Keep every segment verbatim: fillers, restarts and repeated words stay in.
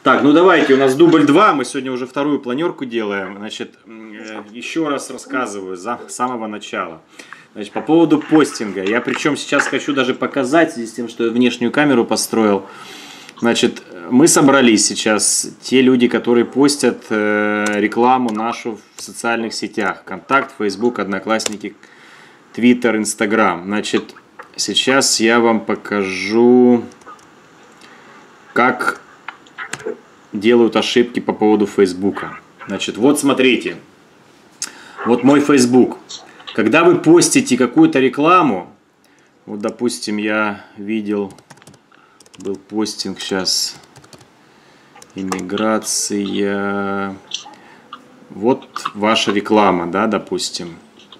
Так, ну давайте, у нас дубль два, мы сегодня уже вторую планерку делаем. Значит, еще раз рассказываю за самого начала. Значит, по поводу постинга. Я причем сейчас хочу даже показать, здесь тем, что я внешнюю камеру построил. Значит, мы собрались сейчас, те люди, которые постят э, рекламу нашу в социальных сетях. Контакт, Facebook, Одноклассники, Twitter, Instagram. Значит, сейчас я вам покажу, как делают ошибки по поводу Фейсбука. Значит, вот смотрите. Вот мой Facebook. Когда вы постите какую-то рекламу, вот, допустим, я видел, был постинг сейчас, иммиграция, вот ваша реклама, да, допустим.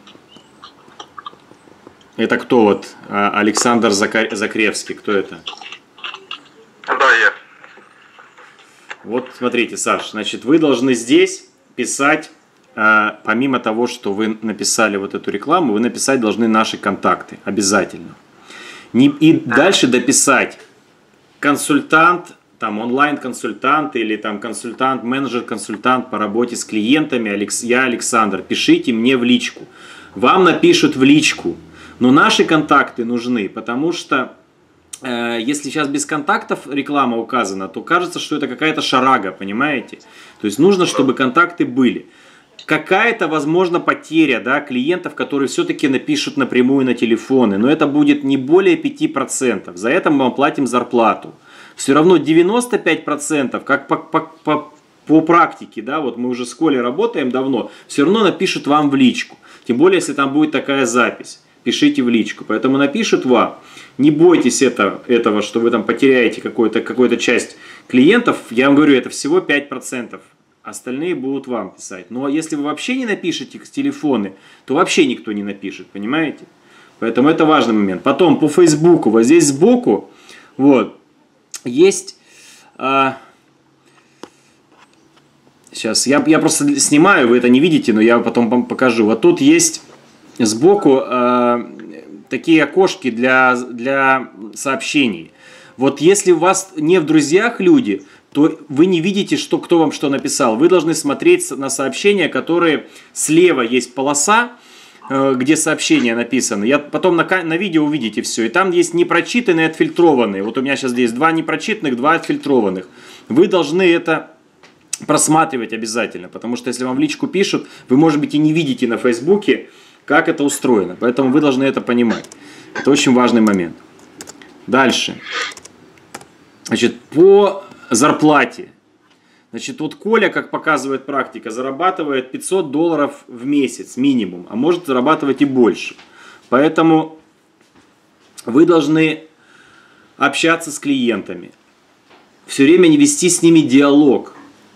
Это кто вот? Александр Закар... Закревский, кто это? Да, я. Вот смотрите, Саш, значит, вы должны здесь писать, э, помимо того, что вы написали вот эту рекламу, вы написать должны наши контакты, обязательно. Не, и дальше дописать консультант, там онлайн-консультант или там консультант, менеджер-консультант по работе с клиентами, Алекс, я Александр, пишите мне в личку. Вам напишут в личку, но наши контакты нужны, потому что если сейчас без контактов реклама указана, то кажется, что это какая-то шарага, понимаете? То есть нужно, чтобы контакты были. Какая-то, возможно, потеря, да, клиентов, которые все-таки напишут напрямую на телефоны, но это будет не более пяти процентов. За это мы вам платим зарплату. Все равно девяносто пять процентов, как по, по, по, по практике, да, вот мы уже с Колей работаем давно, все равно напишут вам в личку. Тем более, если там будет такая запись. Пишите в личку. Поэтому напишут вам. Не бойтесь это, этого, что вы там потеряете какую-то какую-то часть клиентов. Я вам говорю, это всего пять процентов. Остальные будут вам писать. Но если вы вообще не напишете с телефоны, то вообще никто не напишет. Понимаете? Поэтому это важный момент. Потом по Фейсбуку. Вот здесь сбоку вот, есть... А, сейчас, я, я просто снимаю, вы это не видите, но я потом вам покажу. Вот тут есть... Сбоку э, такие окошки для, для сообщений. Вот если у вас не в друзьях люди, то вы не видите, что, кто вам что написал. Вы должны смотреть на сообщения, которые слева есть полоса, э, где сообщения написаны. Я потом на, на видео увидите все. И там есть непрочитанные, отфильтрованные. Вот у меня сейчас здесь два непрочитанных, два отфильтрованных. Вы должны это просматривать обязательно. Потому что если вам в личку пишут, вы, может быть, и не видите на Фейсбуке, как это устроено. Поэтому вы должны это понимать. Это очень важный момент. Дальше. Значит, по зарплате. Значит, вот Коля, как показывает практика, зарабатывает пятьсот долларов в месяц минимум, а может зарабатывать и больше. Поэтому вы должны общаться с клиентами. Все время не вести с ними диалог.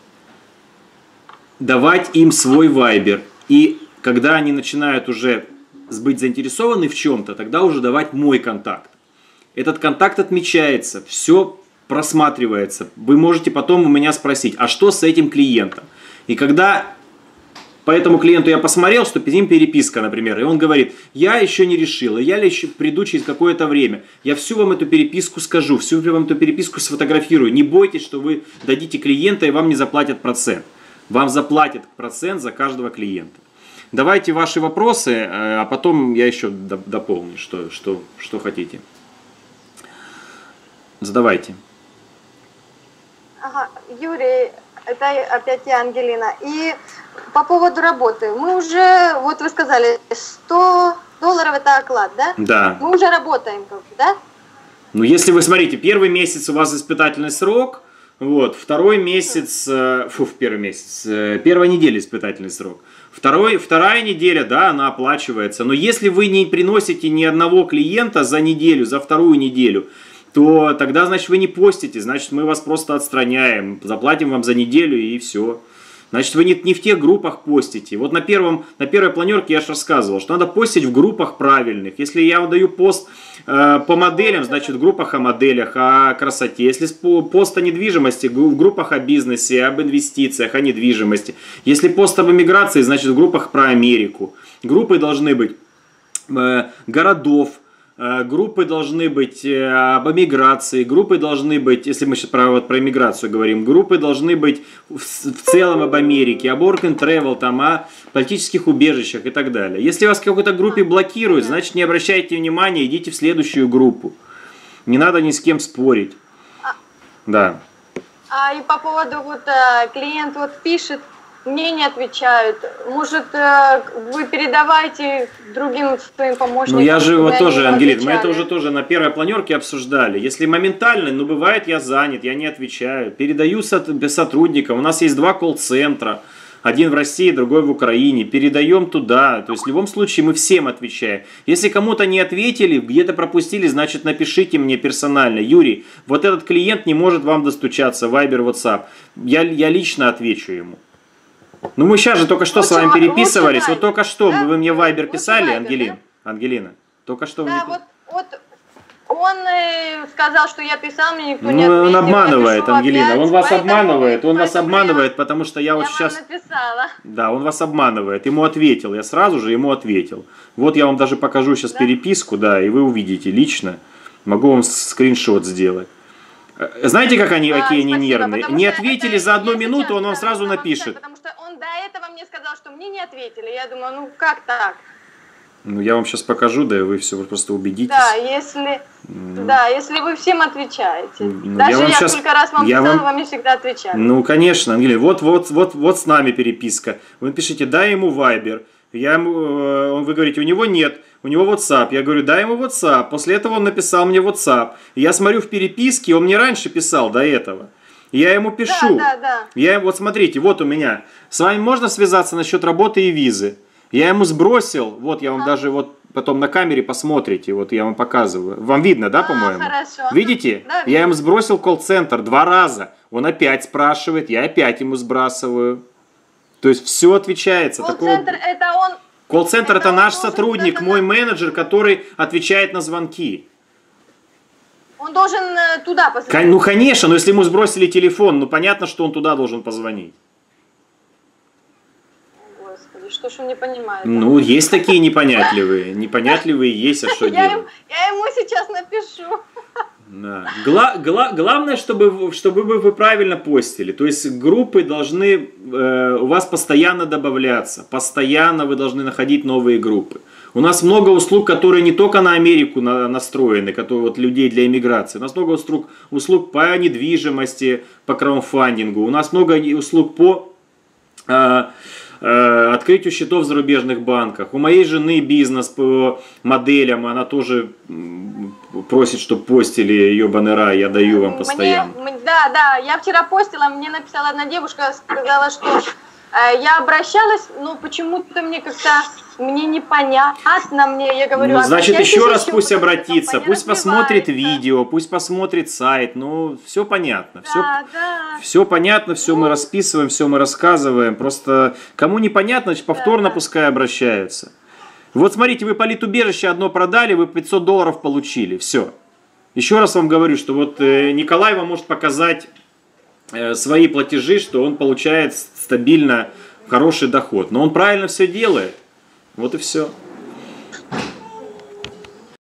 Давать им свой вайбер. И когда они начинают уже быть заинтересованы в чем-то, тогда уже давать мой контакт. Этот контакт отмечается, все просматривается. Вы можете потом у меня спросить, а что с этим клиентом? И когда по этому клиенту я посмотрел, что перед ним переписка, например, и он говорит, я еще не решил, я еще приду через какое-то время, я всю вам эту переписку скажу, всю вам эту переписку сфотографирую. Не бойтесь, что вы дадите клиента и вам не заплатят процент. Вам заплатят процент за каждого клиента. Давайте ваши вопросы, а потом я еще дополню, что, что, что хотите. Задавайте. Ага, Юрий, это опять я, Ангелина. И по поводу работы. Мы уже, вот вы сказали, сто долларов это оклад, да? Да. Мы уже работаем, как бы, да? Ну, если вы смотрите, первый месяц у вас испытательный срок, вот, второй месяц, фу, первый месяц, первая неделя испытательный срок. Второй, вторая неделя, да, она оплачивается. Но если вы не приносите ни одного клиента за неделю, за вторую неделю, то тогда, значит, вы не постите, значит, мы вас просто отстраняем, заплатим вам за неделю и все. Значит, вы не, не в тех группах постите. Вот на, первом, на первой планерке я же рассказывал, что надо постить в группах правильных. Если я выдаю пост э, по моделям, значит, в группах о моделях, о красоте. Если пост о недвижимости, в группах о бизнесе, об инвестициях, о недвижимости. Если пост об эмиграции, значит, в группах про Америку. Группы должны быть э, городов, э, группы должны быть э, об эмиграции, группы должны быть, если мы сейчас про, вот, про эмиграцию говорим, группы должны быть в, в целом об Америке, об work and travel, там, о политических убежищах и так далее. Если вас в какой-то группе блокируют, значит не обращайте внимания, идите в следующую группу. Не надо ни с кем спорить. Да. А и по поводу вот э, клиент вот пишет, мне не отвечают. Может, э, вы передавайте другим своим помощникам? Ну я же вот тоже, Ангелина, мы отвечали. это уже тоже на первой планерке обсуждали. Если моментально, ну бывает я занят, я не отвечаю. Передаю сотрудникам. У нас есть два колл-центра. Один в России, другой в Украине. Передаем туда. То есть в любом случае мы всем отвечаем. Если кому-то не ответили, где-то пропустили, значит напишите мне персонально. Юрий, вот этот клиент не может вам достучаться. Viber, WhatsApp. Я, я лично отвечу ему. Ну мы сейчас же только что Лучше с вами ва- переписывались. лучше Вот только что да? вы мне в Viber Лучше писали, Viber, Ангелина? Ангелина, только что вы Да, мне вот, вот он э, сказал, что я писал, мне никто Ну, не ответил. он Я обманывает, пишу Ангелина, опять, он вас поэтому- обманывает, он вас поэтому обманывает, потому что я Я, вот я сейчас... вам написала. Да, он вас обманывает, ему ответил, я сразу же ему ответил. Вот я вам даже покажу сейчас Да? переписку, да, и вы увидите лично, могу вам скриншот сделать. Э, Знаете, как они, А, какие они спасибо, нервные? потому Не что ответили это за одну я минуту, сейчас, он вам да, сразу потому напишет. что- Потому что он до этого мне сказал, что мне не ответили. Я думаю, ну как так? Ну, я вам сейчас покажу, да, и вы все просто убедитесь. Да, если, да, если вы всем отвечаете. Ну, Даже я я, вам щас- сколько раз вам я писала, вам- вам не всегда отвечали. Ну, конечно, Ангелина, вот, вот, вот, вот с нами переписка. Вы пишите, дай ему Viber. Я ему, э, он, вы говорите, у него нет, у него WhatsApp. Я говорю, дай ему WhatsApp. После этого он написал мне WhatsApp. И я смотрю в переписке, он мне раньше писал до этого. Я ему пишу. Да, да, да. Я, вот смотрите, вот у меня. С вами можно связаться насчет работы и визы? Я ему сбросил, вот я вам даже вот потом на камере посмотрите, вот я вам показываю. Вам видно, да, А, по-моему? хорошо. Видите? Да, Я видно. ему сбросил колл-центр два раза. Он опять спрашивает, я опять ему сбрасываю. То есть все отвечается. Такого- Колл-центр это он... Колл-центр это это он наш должен сотрудник, это мой на- менеджер, который отвечает на звонки. Он должен э, туда Кон- позвонить. Ну конечно, но если ему сбросили телефон, ну понятно, что он туда должен позвонить. Господи, что ж он не понимает? Ну, есть такие непонятливые. Непонятливые есть, а что я, делать? им- я ему сейчас напишу. Да. Гла- гла- главное, чтобы, вы- чтобы вы, вы правильно постили. То есть группы должны э, у вас постоянно добавляться. Постоянно вы должны находить новые группы. У нас много услуг, которые не только на Америку на- настроены, которые вот людей для иммиграции. У нас много услуг, услуг по недвижимости, по краудфандингу. У нас много услуг по э, э, открытию счетов в зарубежных банках. У моей жены бизнес по моделям, она тоже м, просит, чтобы постили ее баннера, я даю вам постоянно. Мне, м- да, да, я вчера постила, мне написала одна девушка, сказала, что э, я обращалась, но почему-то мне как-то, мне непонятно, мне, я говорю, Ну, значит, обращайтесь еще раз пусть потому что обратится, компания пусть посмотрит развивается. видео, пусть посмотрит сайт, ну, все понятно, все, Да, да. все понятно, все мы расписываем, все мы рассказываем, просто кому непонятно, значит, повторно Да. пускай обращаются. Вот смотрите, вы политубежище одно продали, вы пятьсот долларов получили, все. Еще раз вам говорю, что вот э, Николай вам может показать э, свои платежи, что он получает стабильно хороший доход, но он правильно все делает, вот и все.